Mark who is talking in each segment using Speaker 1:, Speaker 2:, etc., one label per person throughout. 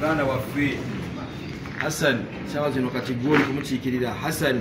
Speaker 1: muganda waffe Hassan sawa zino kati goli kumukiikirira Hassan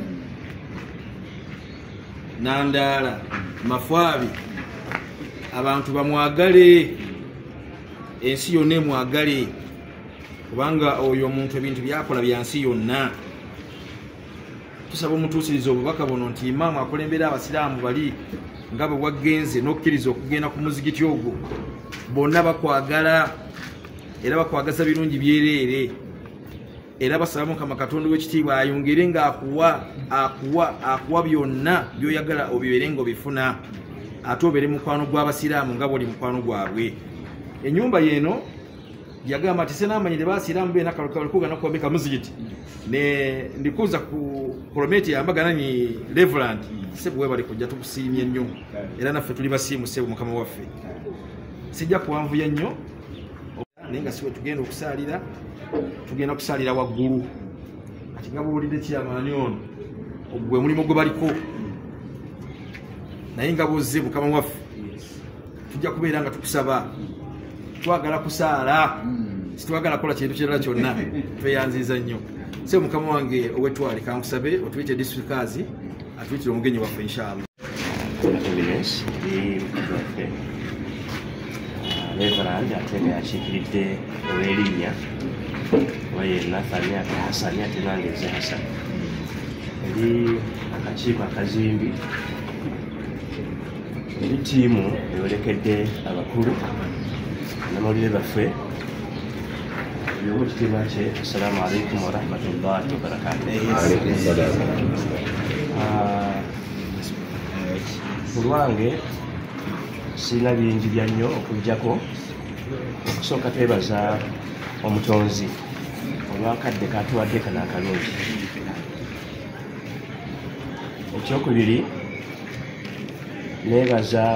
Speaker 1: Nandala Mafwabi abantu bamwagale ensi yonna emwagale kubanga oyo omuntu ebintu byakola byansi yonna. Tusaba omutuusiriza obubaka buno nti imaamu akulembera abasiraamu bali nga bwe wagenze n'okkiriza okugenda ku muzigiti ogwo bonna bakwagala era bakwagaza birungi byereere era basaba Mukama Katonda w'ekitiibwa ayongere ng'akuwa byonna by'oyagala obibeere ng'obifuna ate obeere mukwano gw'abasiraamu nga bw'oli mukwano gwabwe. Ennyumba y'eno yagamba nti senamanyire basiraamu beena kalikugana kuwambika muzigiti ne ndikuza ku prometi yambagana ni Reverend sebu we bali kujja tukusiimye nnyo era naffe tuli basiimu sebu Mukama waffe sijja kuwanvuya nnyo naye nga siwe tugenda okusaalira tugenda kusaalira waggulu ati nga buwulidde kyamaani ono ogwe mulimu gwe baliko naye nga bozze Mukama waffe tujja kubeera nga tukusaba twagala kusaala situwagala kola kintu kirala kyonna tweyanziza nnyo se Mukama wange owetwale kankusabe otuyite districtkazi atuyitire omugenyi waffe inshallah.
Speaker 2: Reverend ate yakiikiridde ow'erinnya waye Nathani ate Hasani ate nange nze Hasani eri akakiiko akazimbi eri ttiimu eyolekedde abakulu namawulire baffe by'omukitiibwa kye. Assalamu alaikum warahmatullahi wabarakatuh. Ku lwange sirina bingi bya nnyo okuggyako okusooka twebaza omutonzi olwakadde katuwadde kano akalungi. Ekyokubiri neebaza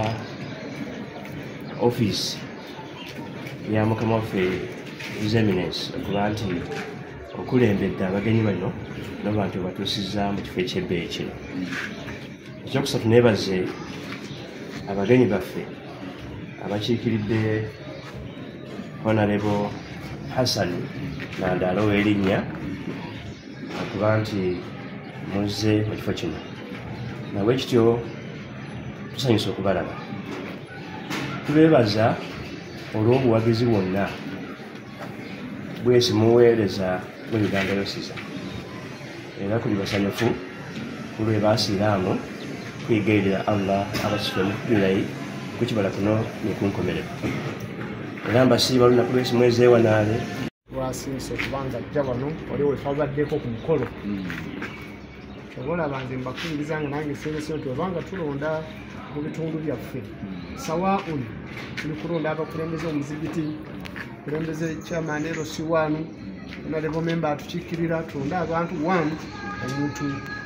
Speaker 2: offisi ya Mukama waffe His Eminence okuba nti okulembedde abagenyi bano n'abantu batuusizza mu kifo ekyebbeeyi kino. Ekyokusatu neebaze abagenyi baffe abakiikiridde Honorable Hassan Nandala ow'erinnya okuba nti muzze mu kifo kino nawe kityo tusanyusa okubalaba. Tubeebaza olw'obuwagizi bwonna bwesi muweereza mu Uganda yosiza era kuli basanyufu kulwe basiraamu kwigairira Allah abasife mukubirayi kukibala kuno nekunkomerera era mbasiiba olunaku lwesi mwezi ewanaale
Speaker 3: lwasiise okubanga ajja wano oli wefabaddeko ku mukolo obola banze mbakuyiriza nga nange seresio nti webanga tulonda mu bitundu byaffe sawaun tuli kulonda abakulembeze omuzigiti kulembeze kyamaani erosiwanu onalevo memba atukiikirira tulonda abantu wanu omuntu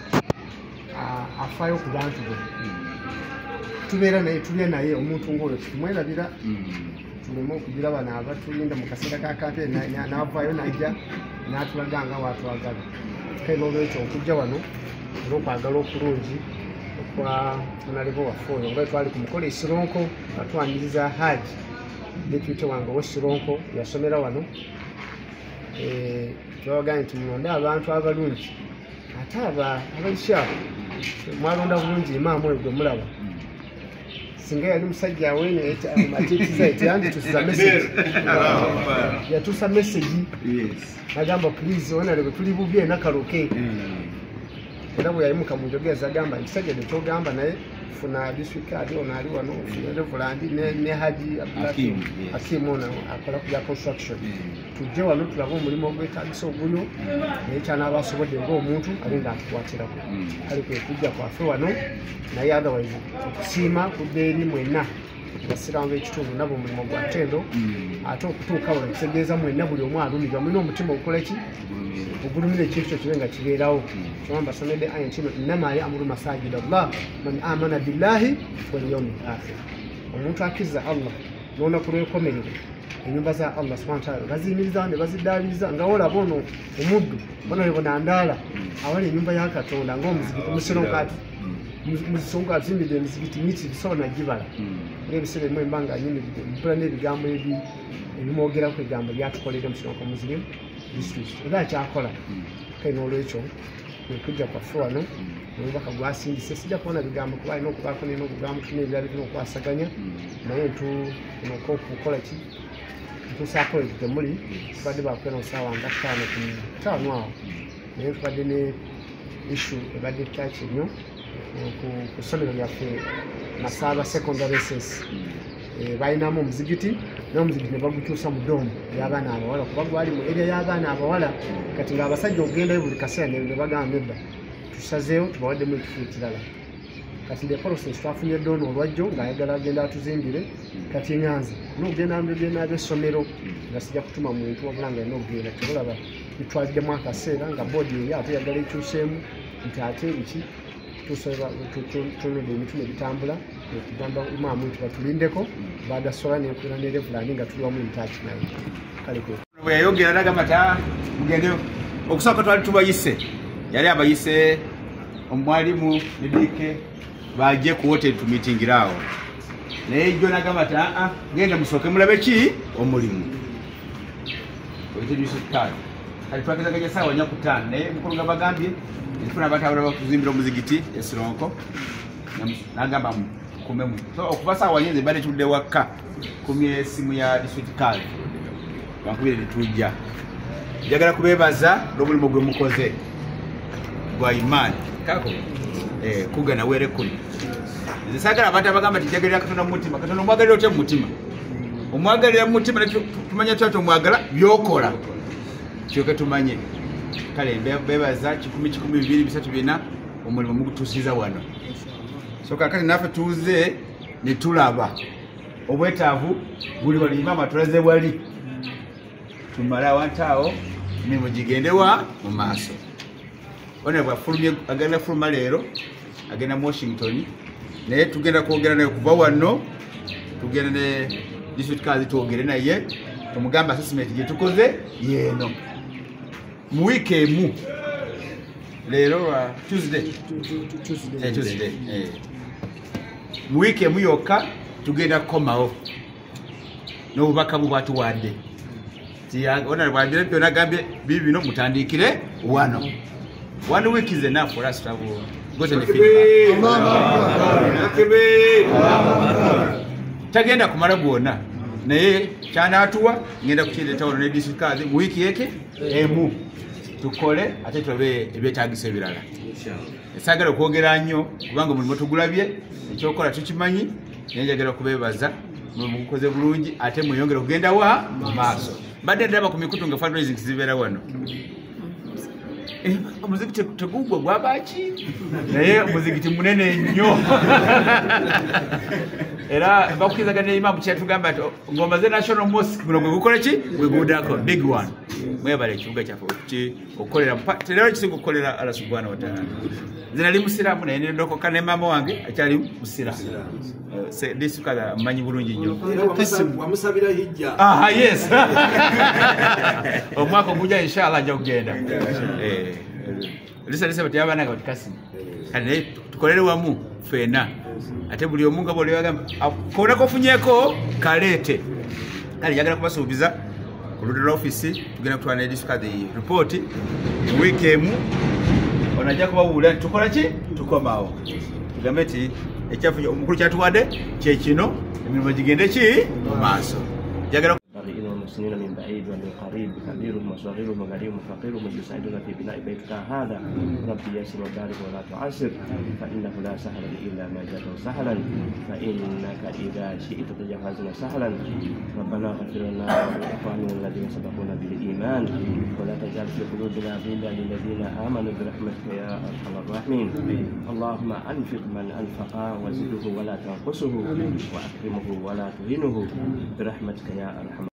Speaker 3: afaayo ku bantu be tubeera naye tulya naye omuntu ng'oyo tutumwerabira tuleme okugira bano abatulinda mu kaseera ka kampeeni n'avaayo najja n'atulaga nga waatwagala kaina olwekyo okujja wano olw'okwagala okulungi okwa onalevo waffe oyo nga twali ku mukolo esironko atwaniriza haji deputy wange ow'esironko yasomera wano twabaganye nti mulonde abantu abalungi ate abaishaku mwalonda bulungi imaamu oyo gwe mulaba singa yali musajja awene atikiza eti yanditusiza message yatuusa message agamba please onalebe tuli bubi enakaloke era bwe yayimuka mu njogeza agamba ekisajja nekyogamba naye funa district ali ono ali wano Reverend ne Haji Hakimu ono akola ku bya construction tujje wano tulaba omulimu ogwetaagisa oguyo naye kyanaaba asobodde ng'omuntu alinda atukwatiraku kale kwe kujja kwaffe wano naye otherwise okusiima kudda eri mwenna basiraamu b'ekitundu nabo omulimu gwa ttendo ate okutuuka wano kutegeeza mwenna buli omu alumirwa mulina omutima ogukola ki ogulumira ekintu kyo kibe nga kibeerawo kyoma mbasomedde aya kino innama ya'muru masajida Allah man amana billahi wal yawmil akhir omuntu akkiriza Allah n'olunaku lw'enkomerero enyumba za Allah subhanahu wa ta'ala baziyimiriza ne baziddaabiriza nga olaba ono omuddu bona we Nandala awali ennyumba ya Katonda ng'omuzigiti musironkaati muzisonga azimbidde emizikiti miti bisobola nagibala ng'ebiseera ebimu embanga nyimiridde mpula n'ebigambo ebimwogerako ebigambo byatukolera mu Kironko Muslim District era akyakola kale n'olwekyo kujja kwaffe wano omubaka gwasindise sijja kubona bigambo kuba alina okubaako n'obugambo tulina ebirala birina okwasaganya naye okukola ki ntusaako temuli tubadde bakwena osaawa nga 5 awo naye tubadde ne issue ebadde ttaki nnyo ku ssomero lyaffe Masaba Secondary SS balinamu omuzigiti naye omuzigiti ne bagukyusa mu doomu y'abaana abawala kuba gwali mu area y'abaana abawala kati ng'abasajja okugendayo buli kaseera ne bagamba nedda tusazeewo tubawaddemu ekifo ekirala kati the process twafunye doono olwajjo ng'ayagala agenda atuzimbire kati nganze n'okugenda mubigenda by'essomero nga sijja kutuma muntu wabula nga alina okugenda tebulaba bitwaliddemu akaseera nga boodi eri ate yagala ekyuseemu nti ate biki tunudde emitume bitambula okugamba imaamu nti batulindeko badasola nenkula ne revulani nga tuli wamu mutaaki naye kale
Speaker 1: bwe yayogera nagamba ta mugende okusooka twali tubayise yali abayise omwalimu ne Dike bajje ku hoteli tumitingiraawo naye jjo nagamba ta genda musooke mulabe ki omulimu oitedusikali kali twagezaganya saawa 4 naye mukulu nga bagambye nifuna abatawula bakuzimbira omuzigiti Esironko nagamba kumemu so okuva saawa nyenze bade tudde waka kumye esimu ya district card bankubire litujja njagala kubebaza n'omulimu gwe mukoze gwa imani kako kugana were kuni nzisagala abantu abagamba tijagalira Katonda mu mutima Katonda omwagalira otya mu mutima omwagalira mu mutima tumanya twato omwagala byokola kyoke tumanye kale bebaza 10,000 omulimu mugutusiza wano so kakati naffe tuze ne tulaba obwetaavu buli wali mama tulaze wali tumala wantaawo emirimu gigendewa mu maaso one bwafulumye agenda fuluma leero agenda mu Washington naye tugenda kwogera naye kuva wano tugenda ne district kazi twogere naye tumugamba assessment gye tukoze yeeno mu wiiki emu leero Tuesday mu wiiki emu yokka tugenda kukomawo n'obubaka bwatuwadde ona bwagire byonna agambye bibino mutandikire wano 1 week is enough for us to have got any feedback. Tagenda kumala gwonna naye kyanaatuwa ngenda kukireeta wano ne district kazi mu wiiki yeke emu tukole ate tulabe ebyetaagisa ebirala esagala okwogera nnyo kubanga mulimu tugulabye ekyokola tukimanyi naye njagala kubeebaza mukoze bulungi ate mweyongere kugenda wa mu maaso mbadde ndaba ku mikutu nga fundraising zibeera wano omuzigiti tegugwe gwabaki naye omuzigiti munene nnyo era bakukizaga ne imamu kyatugamba nti ng'omaze national mosque guno gwe gukola ki gwe gudako big one mwebale ekibuga kyaffe okukolera terero ekisinga okukolera Allah subhanahu wa ta'ala nze nali musiraamu naye nendokoka ne maama wange akyali musiraamu disukala mmanyi bulungi nnyo
Speaker 4: wamusabira hijja
Speaker 1: yes omwaka ogujja inshallah ajja kugenda lisa bati abaana nga batikasi kale tukolere wamu fena ate buli omu nga bw'oli bagamba kona kofunyeko kaleete kale njagala kubasuubiza ku ludda lwa ofisi tugenda kutwala ne district report wiiki emu onajja kubawuulira nti tukola ki tukomawo tugambe nti ekyafu omukulu kyatuwadde kyekino emirimu gigende ki mu maaso
Speaker 2: المسلمين من بعيد ومن قريب كبيرهم وصغيرهم وغنيهم وفقيرهم يساعدون في بناء بيتك هذا ربي يسر وبارك ولا تعسر فإنه لا سهل إلا ما جعله سهلا فإنك إذا شئت تجهزنا سهلا ربنا اغفر لنا ولإخواننا الذين سبقونا بالإيمان ولا تجعل في قلوبنا غلا للذين آمنوا برحمتك يا أرحم الراحمين اللهم أنفق من أنفق وزده ولا تنقصه وأكرمه ولا تهينه برحمتك يا أرحم